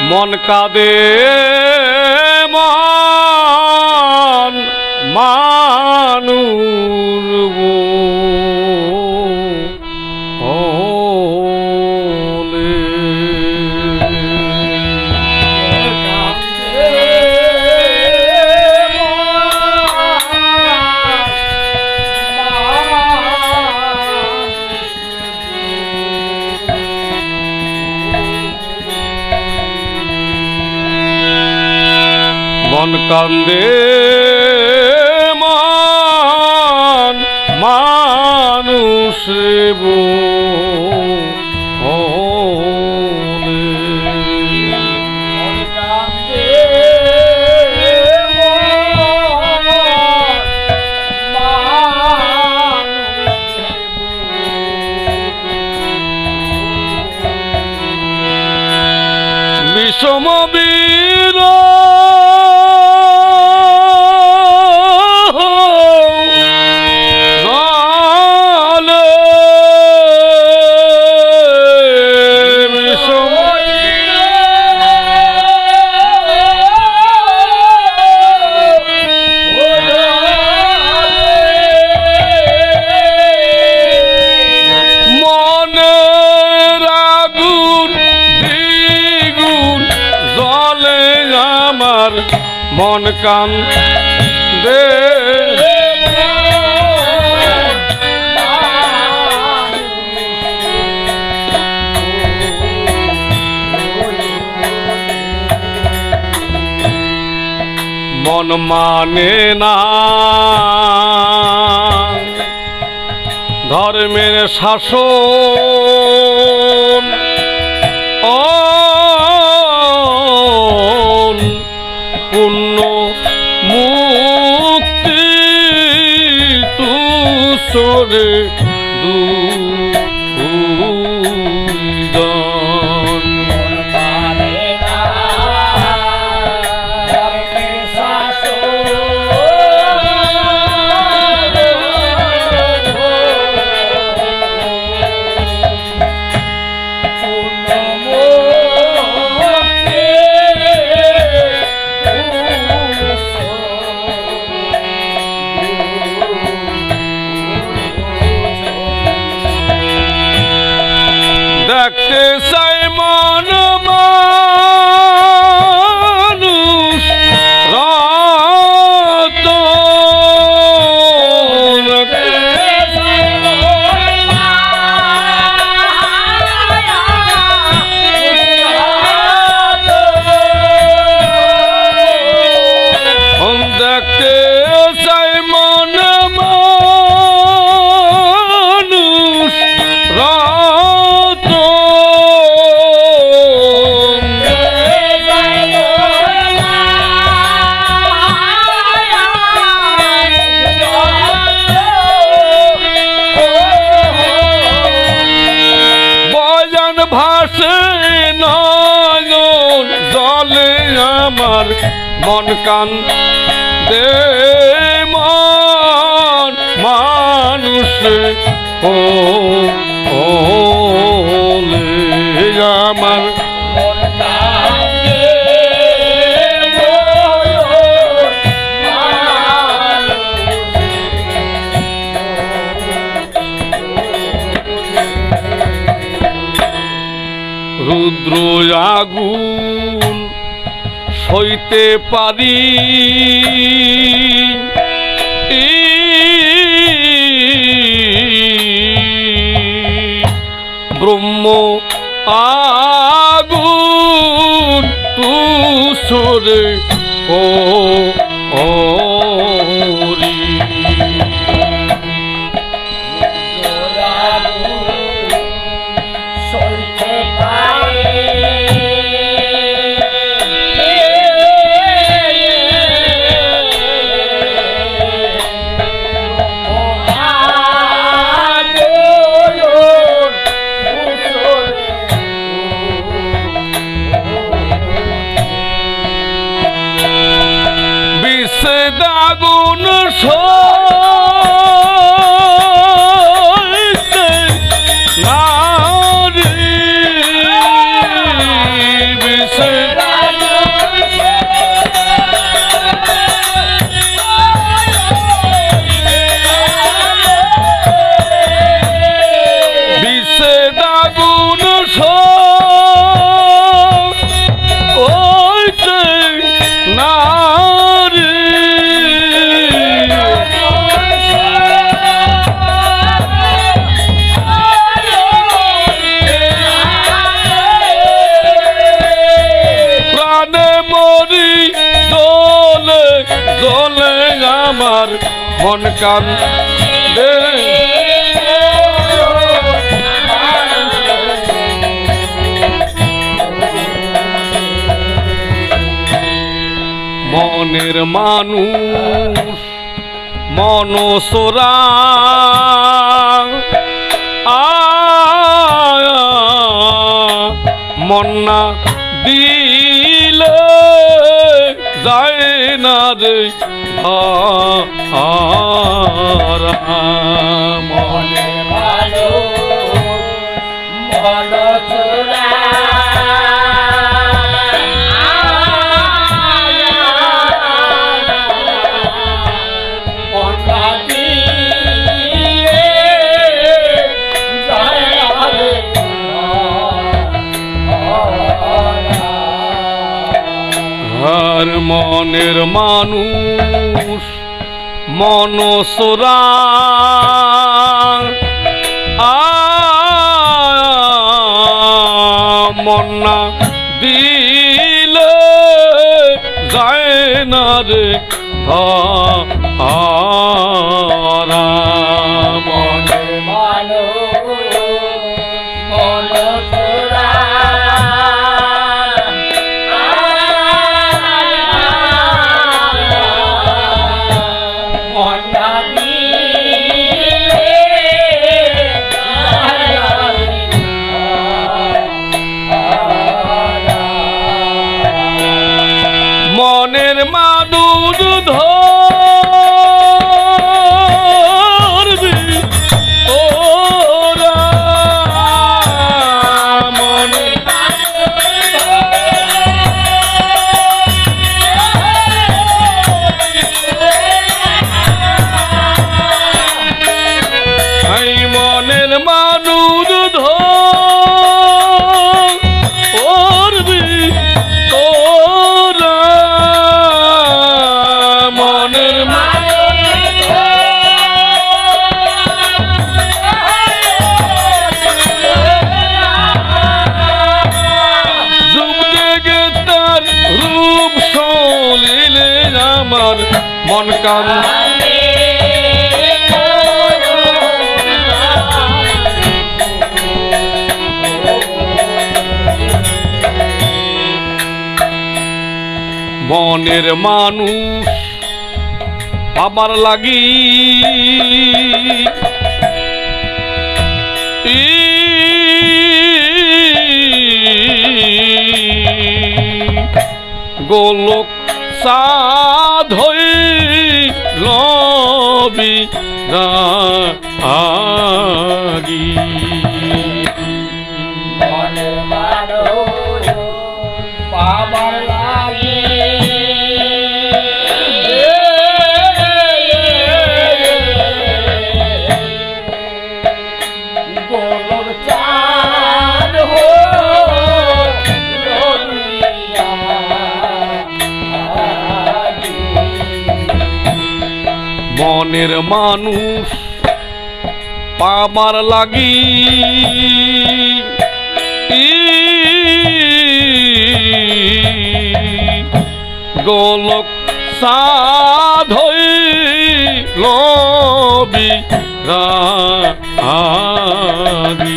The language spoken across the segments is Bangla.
মন কাঁদে মন মানুষ মন কান্দে মন মানুষ বিষম বীর মন কান্দে মন মানে না ধর্মের শাসন পুণ্য মুক্তি তুসরে দেখতে চাই মন মানুষ রাত দেখতে চাই মন মানুষ রাত ভাসে নয়ন জলে আমার মন কান্দে মন মানুষ আমার রুদ্র আগুন সইতে পারি ব্রহ্ম আগুন তুসরে আগুন সইতে নারী বিষে আমার মন কান্দে মনের মানুষ মনসরা মন্না দিলে যায় না রে মনে ভালো মনসরা মনের মানুষ মনসরা মন্না দিলে যায় না রে মনের মানুষ মনসরা মনের মাদুর ধরবি ওরা মনে মনের মাদুর ধরবি আমার মন কান্দে মনের মানুষ আমার লাগি গোলক সাধই লবি রাগি মনে মানুষ পাবার লাগি গোলক চাঁদ হো মনের মানুষ পাবার লাগি গোলক সাধই লবি রাগি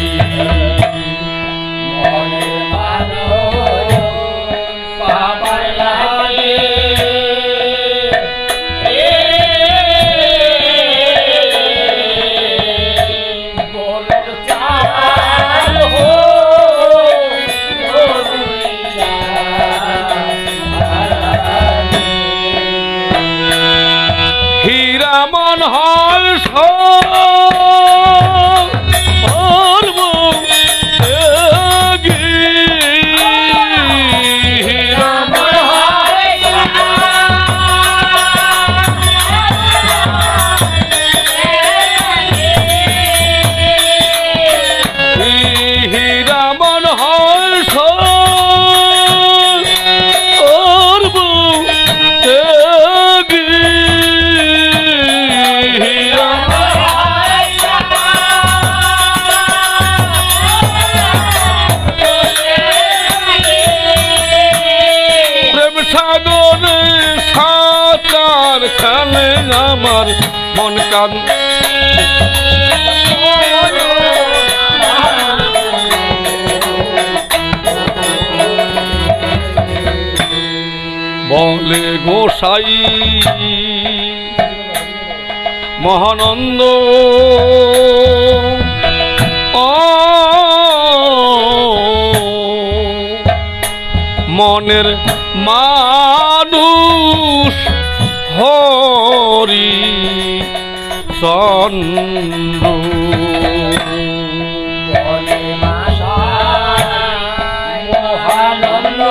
মনের মানুষ পাবার লাগি মন হয় আমার মন কান বলে গোসাই মহানন্দ মনের মানুষ হরি চন্দ্র বলে মাসায় মহানন্দ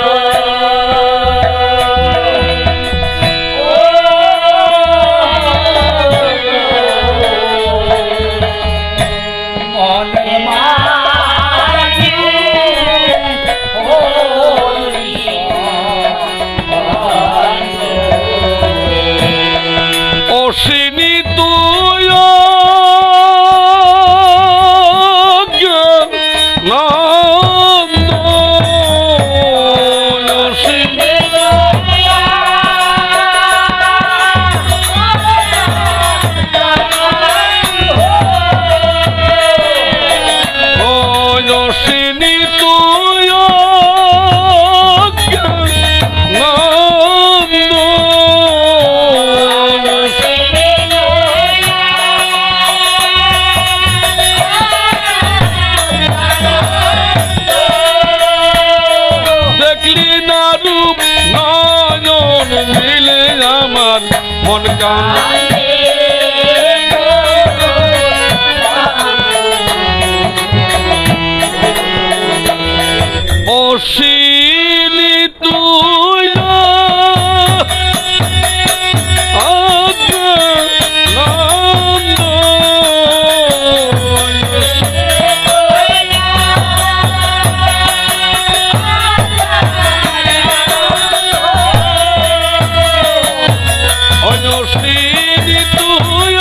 অশ্বিনী তুই নন্দ অশ্বিনী অশ্বিনী তুই নন্দ মিলে আমার মন কান অশ্বিনী তুই নন্দ অশ্বিনী তুই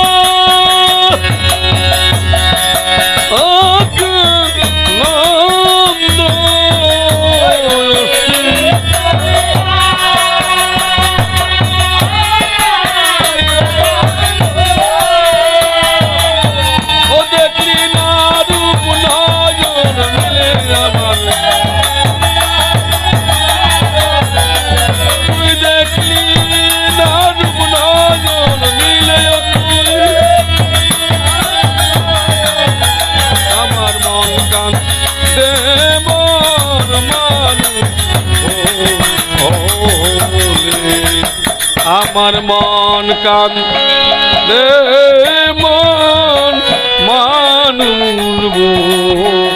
নন্দ ও দেখলি না রূপ নয়ন মিলে আমার তুই দেখলি না রূপ নয়ন মিলে আমার মন কান দে মন মানুষ আমার মন কান দে মন মানুষ